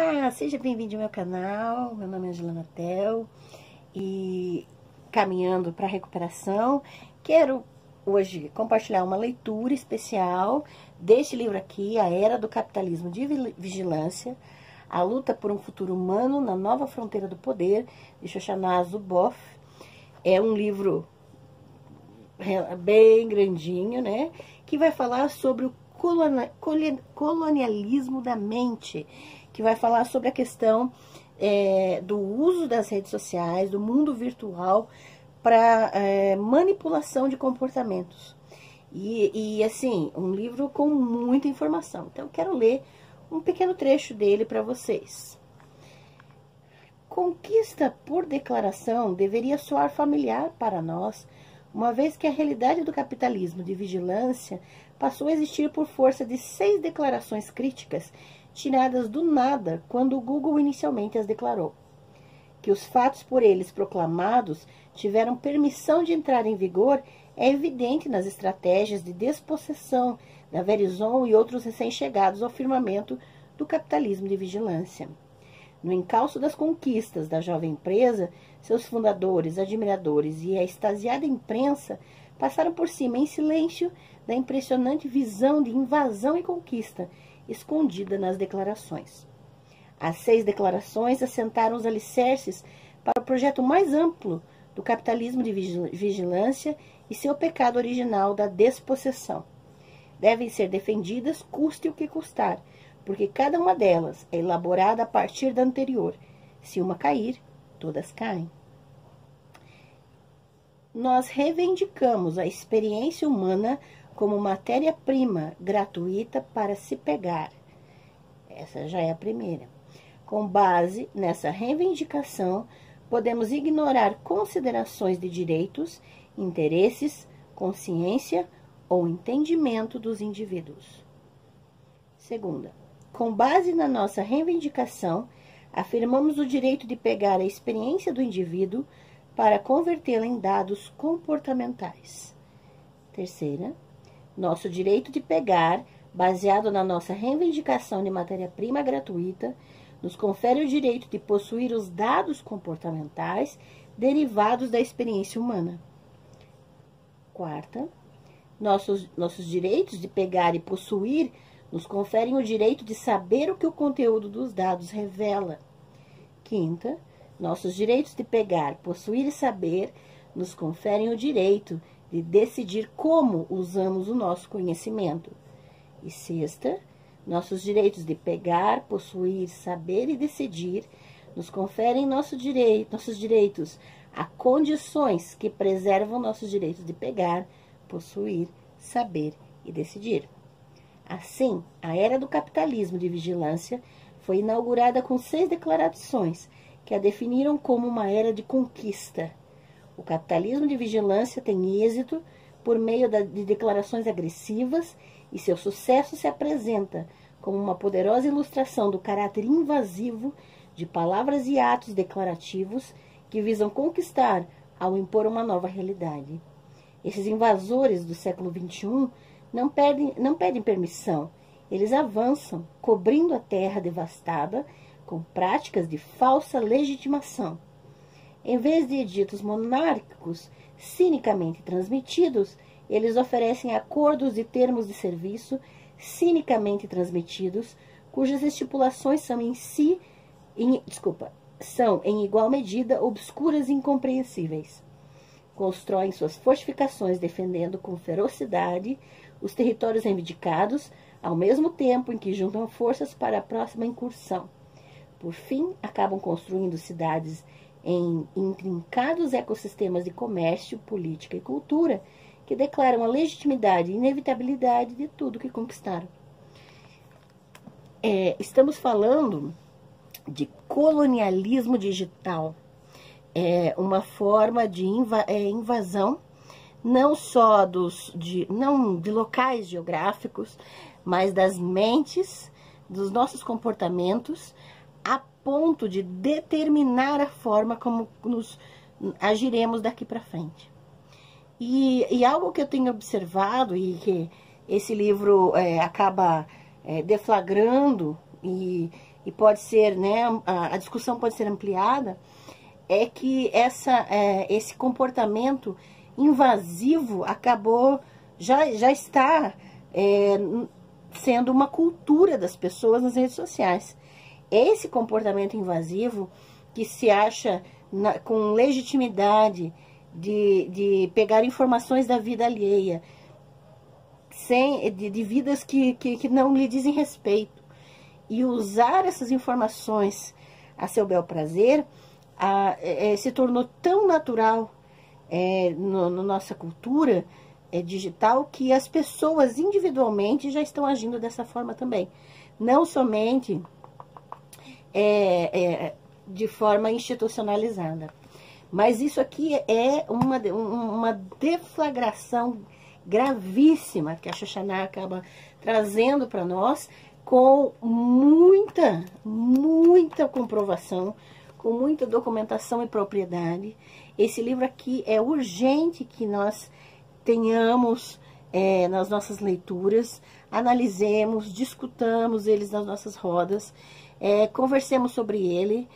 Olá, seja bem-vindo ao meu canal. Meu nome é Angela Natel e caminhando para a recuperação, quero hoje compartilhar uma leitura especial deste livro aqui, A Era do Capitalismo de Vigilância, a luta por um futuro humano na nova fronteira do poder, de Shoshana Zuboff. É um livro bem grandinho, né, que vai falar sobre o colonialismo da mente, que vai falar sobre a questão do uso das redes sociais, do mundo virtual, para manipulação de comportamentos. E assim, um livro com muita informação. Então, eu quero ler um pequeno trecho dele para vocês. Conquista por declaração deveria soar familiar para nós, uma vez que a realidade do capitalismo de vigilância passou a existir por força de 6 declarações críticas tiradas do nada quando o Google inicialmente as declarou. Que os fatos por eles proclamados tiveram permissão de entrar em vigor é evidente nas estratégias de despossessão da Verizon e outros recém-chegados ao firmamento do capitalismo de vigilância. No encalço das conquistas da jovem empresa, seus fundadores, admiradores e a extasiada imprensa passaram por cima em silêncio da impressionante visão de invasão e conquista escondida nas declarações. As 6 declarações assentaram os alicerces para o projeto mais amplo do capitalismo de vigilância e seu pecado original da despossessão. Devem ser defendidas, custe o que custar, porque cada uma delas é elaborada a partir da anterior. Se uma cair, todas caem. Nós reivindicamos a experiência humana como matéria-prima gratuita para se pegar. Essa já é a primeira. Com base nessa reivindicação, podemos ignorar considerações de direitos, interesses, consciência ou entendimento dos indivíduos. Segunda, com base na nossa reivindicação, afirmamos o direito de pegar a experiência do indivíduo para convertê-la em dados comportamentais. Terceira, nosso direito de pegar, baseado na nossa reivindicação de matéria-prima gratuita, nos confere o direito de possuir os dados comportamentais derivados da experiência humana. Quarta, nossos direitos de pegar e possuir nos conferem o direito de saber o que o conteúdo dos dados revela. Quinta, nossos direitos de pegar, possuir e saber nos conferem o direito de decidir como usamos o nosso conhecimento. E sexta, nossos direitos de pegar, possuir, saber e decidir nos conferem nossos direitos a condições que preservam nossos direitos de pegar, possuir, saber e decidir. Assim, a era do capitalismo de vigilância foi inaugurada com 6 declarações que a definiram como uma era de conquista. O capitalismo de vigilância tem êxito por meio de declarações agressivas e seu sucesso se apresenta como uma poderosa ilustração do caráter invasivo de palavras e atos declarativos que visam conquistar ao impor uma nova realidade. Esses invasores do século XXI não pedem permissão, eles avançam, cobrindo a terra devastada com práticas de falsa legitimação. Em vez de editos monárquicos cinicamente transmitidos, eles oferecem acordos e termos de serviço cinicamente transmitidos, cujas estipulações são são em igual medida obscuras e incompreensíveis. Constroem suas fortificações defendendo com ferocidade os territórios reivindicados, ao mesmo tempo em que juntam forças para a próxima incursão. Por fim, acabam construindo cidades em intrincados ecossistemas de comércio, política e cultura que declaram a legitimidade e inevitabilidade de tudo que conquistaram. Estamos falando de colonialismo digital. É uma forma de invasão não só não de locais geográficos, mas das mentes, dos nossos comportamentos, a ponto de determinar a forma como nos agiremos daqui para frente. E algo que eu tenho observado e que esse livro acaba deflagrando e e pode ser, né, a discussão pode ser ampliada, é que esse comportamento invasivo acabou, já está sendo uma cultura das pessoas nas redes sociais. Esse comportamento invasivo que se acha com legitimidade de pegar informações da vida alheia, de vidas que não lhe dizem respeito, e usar essas informações a seu bel prazer, se tornou tão natural na nossa cultura digital, que as pessoas individualmente já estão agindo dessa forma também. Não somente de forma institucionalizada. Mas isso aqui é uma deflagração gravíssima que a Xoxaná acaba trazendo para nós, com muita comprovação, com muita documentação e propriedade. Esse livro aqui é urgente que nós tenhamos nas nossas leituras, analisemos, discutamos eles nas nossas rodas, conversemos sobre ele.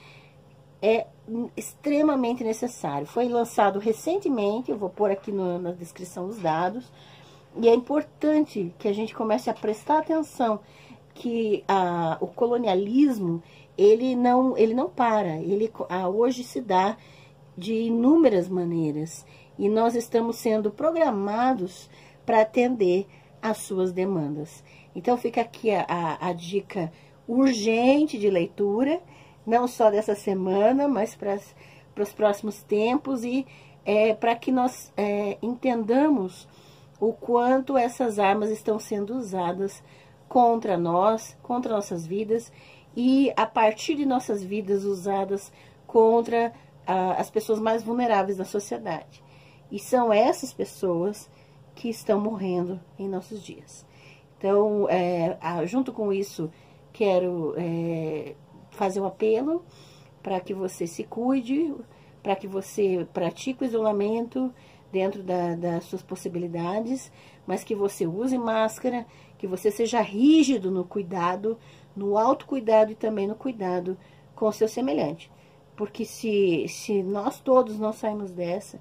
É extremamente necessário. Foi lançado recentemente, eu vou pôr aqui na descrição os dados, e é importante que a gente comece a prestar atenção que o colonialismo, ele não para, hoje se dá de inúmeras maneiras, e nós estamos sendo programados para atender às suas demandas. Então fica aqui a dica urgente de leitura, não só dessa semana, mas para os próximos tempos, e para que nós entendamos o quanto essas armas estão sendo usadas contra nós, contra nossas vidas, e a partir de nossas vidas usadas contra as pessoas mais vulneráveis da sociedade. E são essas pessoas que estão morrendo em nossos dias. Então, junto com isso, quero fazer um apelo para que você se cuide, para que você pratique o isolamento dentro das suas possibilidades, mas que você use máscara, que você seja rígido no cuidado, no autocuidado e também no cuidado com o seu semelhante. Porque se nós todos não sairmos dessa,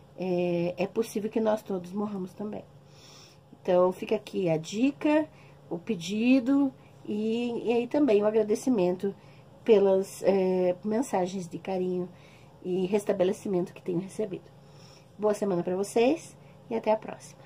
é possível que nós todos morramos também. Então, fica aqui a dica, o pedido e aí também o agradecimento pelas mensagens de carinho e restabelecimento que tenho recebido. Boa semana para vocês e até a próxima.